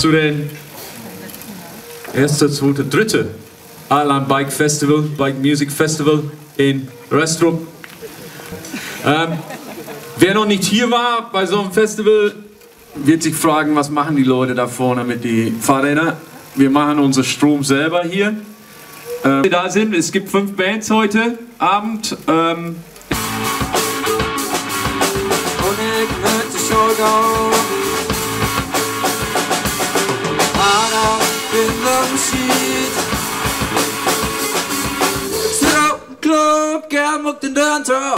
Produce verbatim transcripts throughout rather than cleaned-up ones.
zu den ersten, zweiten, dritten Aarland Bike Festival, Bike Music Festival in Restrup. Ähm, wer noch nicht hier war bei so einem Festival, wird sich fragen, was machen die Leute da vorne mit den Fahrrädern. Wir machen unseren Strom selber hier. Ähm, da sind, es gibt fünf Bands heute Abend. Ähm, Club, gerne muckt den Dancer.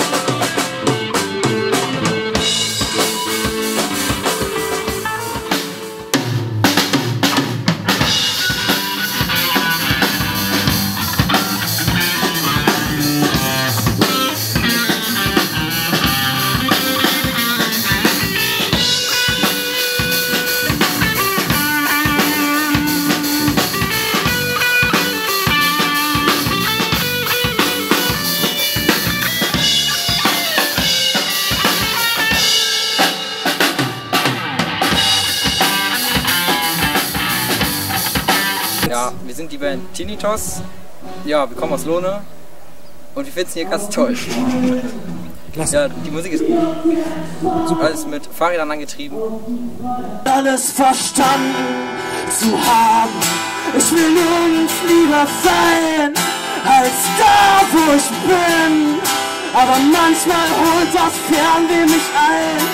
Ja, wir sind die Band Tinnitus. Ja, wir kommen aus Lohne und wir finden es hier ganz toll. Klasse. Ja, die Musik ist gut. Super. Alles mit Fahrrädern angetrieben. Alles verstanden zu haben. Ich will nirgends lieber sein als da, wo ich bin. Aber manchmal holt das Fernweh mich ein.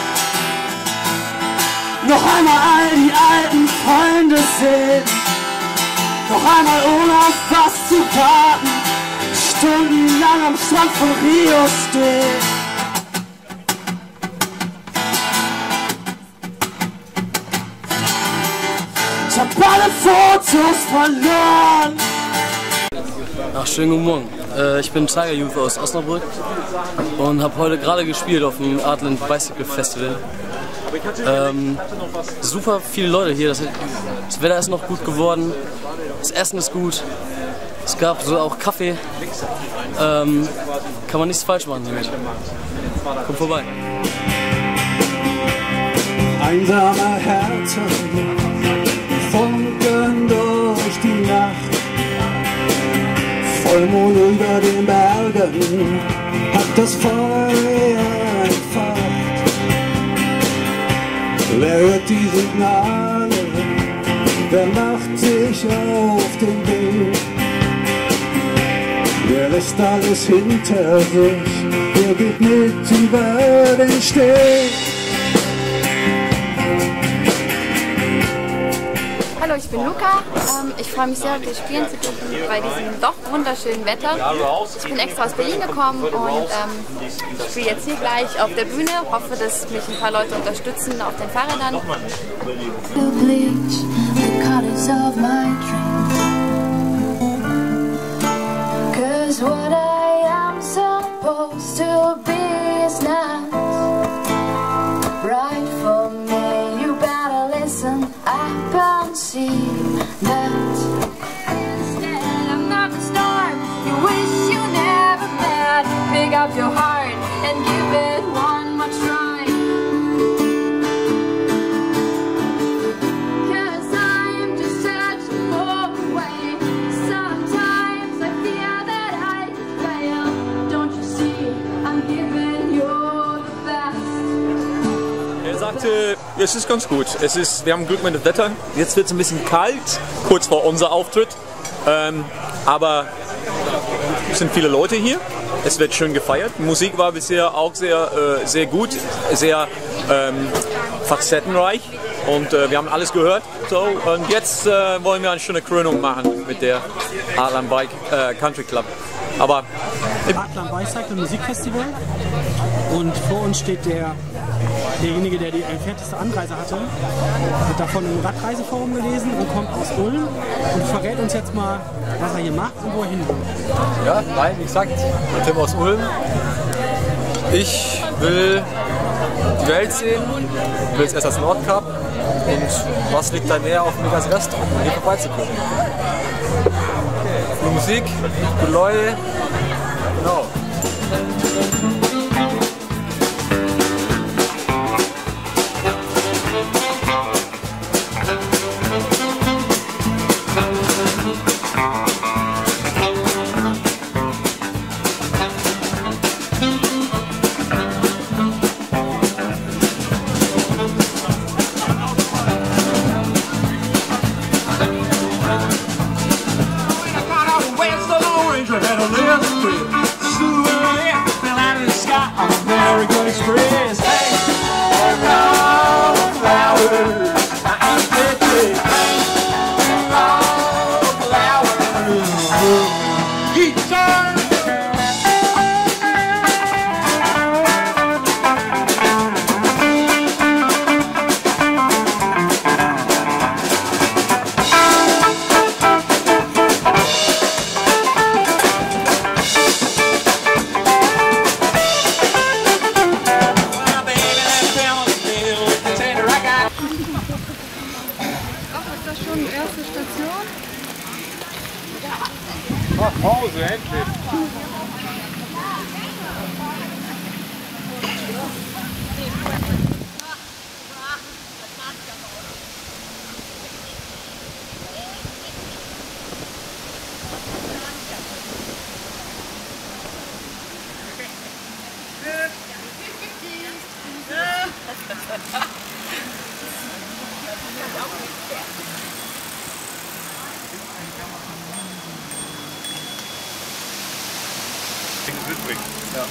Noch einmal all die alten Freunde sehen. Noch einmal ohne auf was zu warten, stundenlang am Strand von Rio stehen. Ich hab alle Fotos verloren. Ach, schönen guten Morgen. Äh, ich bin Tiger Youth aus Osnabrück und habe heute gerade gespielt auf dem Aarland Bicycle Festival. Ähm, super viele Leute hier, das, das Wetter ist noch gut geworden, das Essen ist gut, es gab so auch Kaffee, ähm, kann man nichts falsch machen damit. Kommt vorbei. Einsame Herzen funken durch die Nacht, Vollmond über den Bergen hat das Feuer entfacht. Wer hört die Signale? Wer macht sich auf den Weg? Wer lässt alles hinter sich? Wer geht mit über den Steg? Hallo, ich bin Luca. Ähm, ich freue mich sehr, heute spielen zu dürfen bei diesem doch wunderschönen Wetter. Ich bin extra aus Berlin gekommen und ähm, ich spiele jetzt hier gleich auf der Bühne. Hoffe, dass mich ein paar Leute unterstützen auf den Fahrrädern. See that instead I'm not the storm you wish you never met. Pick up your heart and give it one more try. Cause I'm just searching for a way. Sometimes I fear that I could fail. Don't you see, I'm giving you the best. Er sagte, es ist ganz gut. Es ist, wir haben Glück mit dem Wetter. Jetzt wird es ein bisschen kalt, kurz vor unser Auftritt. Ähm, aber es sind viele Leute hier. Es wird schön gefeiert. Die Musik war bisher auch sehr, äh, sehr gut, sehr ähm, facettenreich. Und äh, wir haben alles gehört. So, und jetzt äh, wollen wir eine schöne Krönung machen mit der Aarland Bike äh, Country Club. Aber Aarland Bicycle Musikfestival. Und vor uns steht der derjenige, der die entfernteste Anreise hatte, hat davon im Radreiseforum gelesen und kommt aus Ulm und verrät uns jetzt mal, was er hier macht und wo er hin will. Ja, nein, wie gesagt, ich bin aus Ulm. Ich will die Welt sehen, ich will jetzt erst das Nordkap und was liegt da näher auf mich als Rest, um hier vorbeizukommen. Gute Musik, gute Leute, genau. Holy Spirit, hey, around flowers, I'm pretty, around flowers, guitar. Pause, endlich. Ja.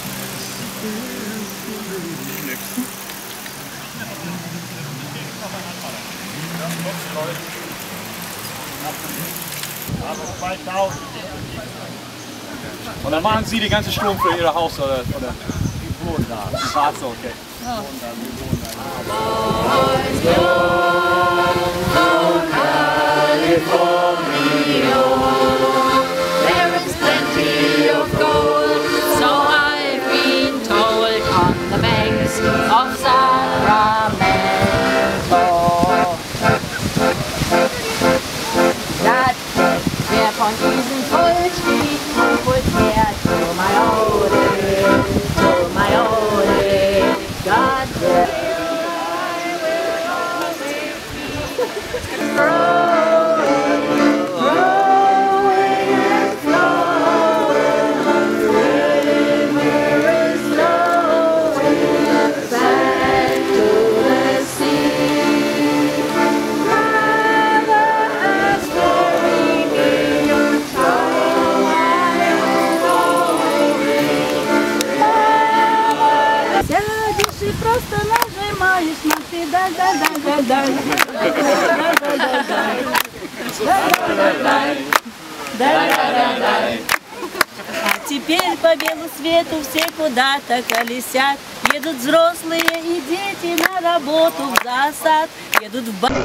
Und dann machen Sie die ganze Strom für Ihr Haus oder? oder? Die wohnen da. Schwarze, okay. Ja. There is plenty of gold, so I've been told, on the banks of Sacramento. That wer von diesem Gold stieg, wohl fährt to my old to my old God will. Просто нажимаешь на педаль, да, да, да, да, да, да. А теперь по белу свету все куда-то колесят. Едут взрослые и дети на работу в засад. Едут в бар.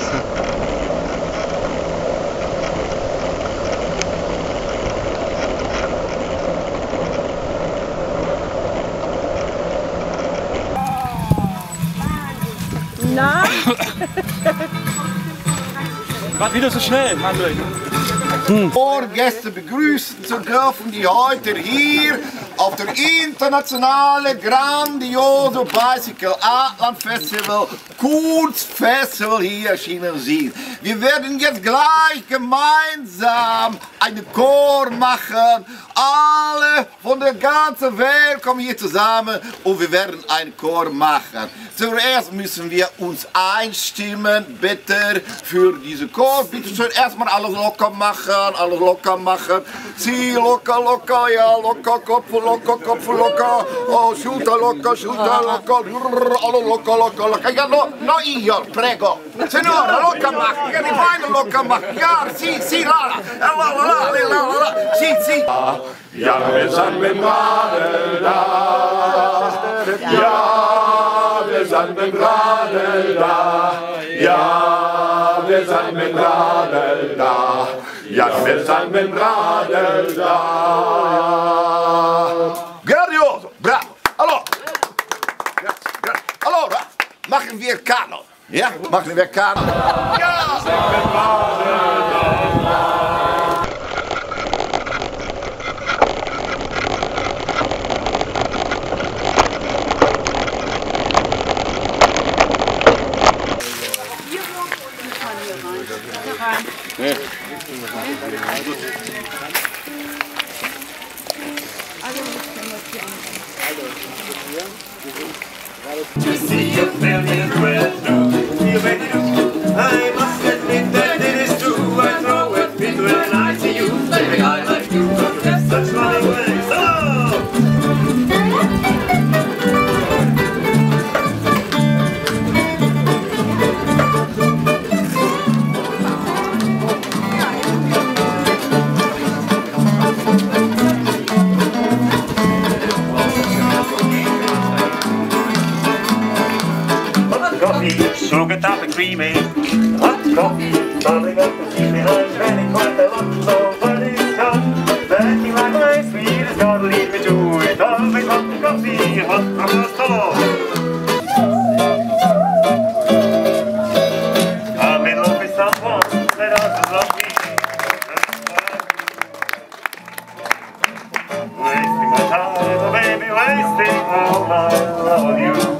Na? Was wieder so schnell, André? Gäste begrüßen zu dürfen, die heute hier auf der internationale grandiose Bicycle Artland Festival, Kunstfestival hier erschienen sind. Wir werden jetzt gleich gemeinsam einen Chor machen. Alle von der ganzen Welt kommen hier zusammen und wir werden einen Chor machen. Zuerst müssen wir uns einstimmen, bitte, für diesen Chor. Bitte schön erstmal alles locker machen, alles locker machen. Sie locker, locker, ja, locker, Kopf locker, Kopf locker. Oh, Schulter locker, Schulter locker. Alles locker, locker, locker. Ja, no, no io, prego. Signora, locker machen. Ja, die Beine locker machen. Ja, si, si, la, la, la, la, la, la, la, si, si. Ja, wir sind gerade da. Ja, wir sind gerade da. Ja, wir sind gerade da. Ja, wir sind gerade da. Grandioso, bravo. Allora, allora, machen wir Kano. Ja, machen wir Kano. Ja, wir sind gerade da. Nee. To see you feeling red, you ready to? I must admit that it is true. I throw it fit when I see you. Baby, I like you, but that's such my way. So. dreaming. Hot coffee, bubbling up the ceiling, I'm spending quite a lot, so what is done? Acting like my sweet has got to lead me to it. All the hot coffee, hot from the store. I'm in love with someone that doesn't love me. Wasting my time, oh baby, wasting all my love on you.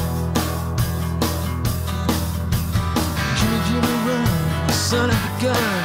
Son of a gun.